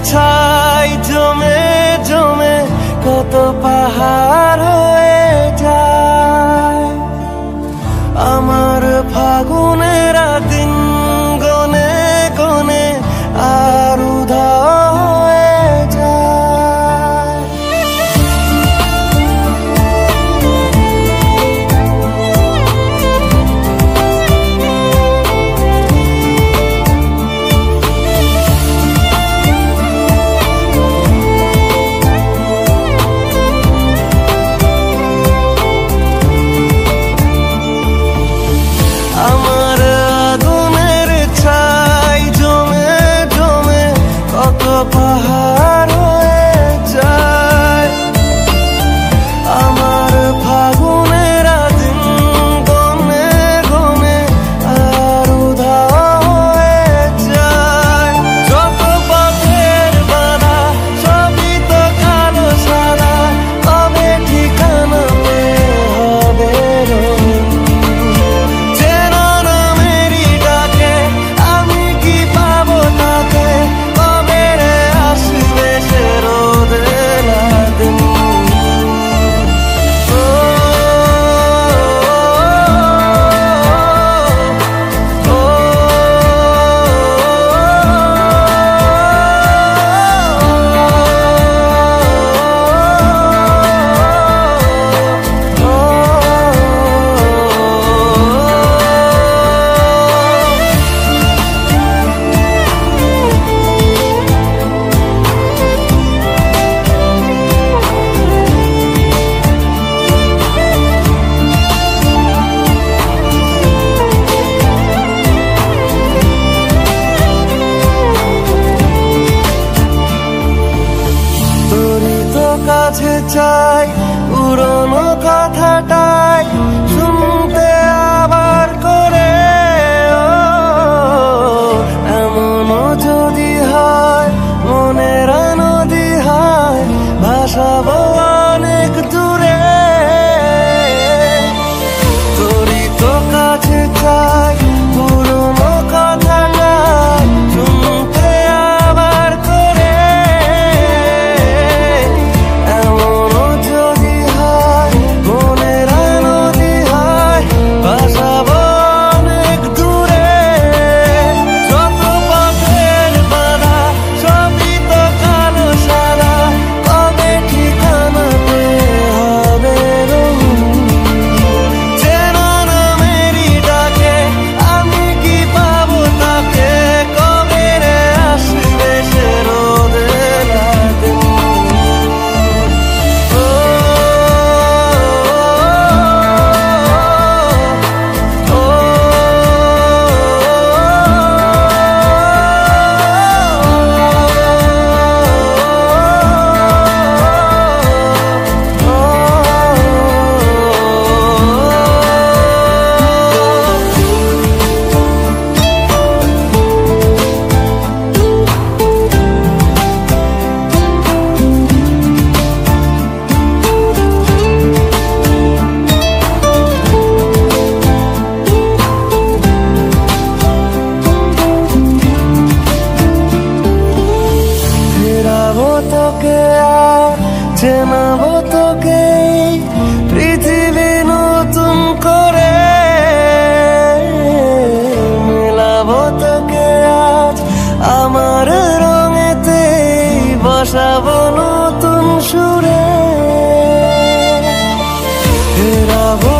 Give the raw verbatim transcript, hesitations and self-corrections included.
ছাই জমে জমে কত পাহাড় হয়ে যায়। আমার ফাগুনের দিন গনে গনে আর উধাও হয়ে যায়। আমার আগুনের ছাই জমে জমে কত পাহাড় হয়ে যায়। আমার ফাগুনের দিন গনে গনে আর উধাও হয়ে যায়। যত পথের বাধা সবই তো কালো সাদা, তবে ঠিকানা পেয়ে হবে রঙিন। চেনা না মেরি ডাকে আমি কি পাবো তাকে, কবে রে আসবে সে রোদের দিন। ও, ও, ও, তোরই তো কাছে চাই পুরনো কথাটাই শুনতে আবার করে। ও, এমনও যদি হয় মনের নদী হয় ভাসাবো অনেক দূরে। তোরই তো কাছে চাই পুরনো কথাটাই শুনতে আবার করে। এমনও যদি হয় মনের নদী হয় ভাসাবো অনেক দূরে। যত পথের বাধা সবই তো কালো সাদা, কবে ঠিকানা পেয়ে হবে রঙিন। চেনা না মেরি ডাকে আমি কি পাবো তাকে, কবে রে আসবে সে রোদের দিন। ও, ও, ও, ফেরাবো তোকে আর চেনাবো তোকে এই পৃথিবী নতুন করে। মেলাবো তোকে আজ আমার রঙেতে, বসাবো নতুন সুরে। ফেরাবো